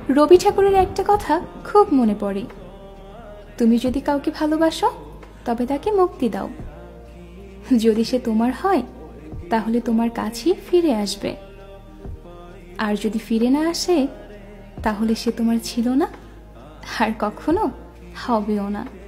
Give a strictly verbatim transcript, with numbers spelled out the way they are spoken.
রবি ঠাকুরের একটা কথা খুব মনে পড়ে, তুমি যদি কাউকে ভালোবাসো তবে তাকে মুক্তি দাও, যদি সে তোমার হয় তাহলে তোমার কাছেই ফিরে আসবে, আর যদি ফিরে না আসে তাহলে সে তোমার ছিল না আর কখনো হবেও না।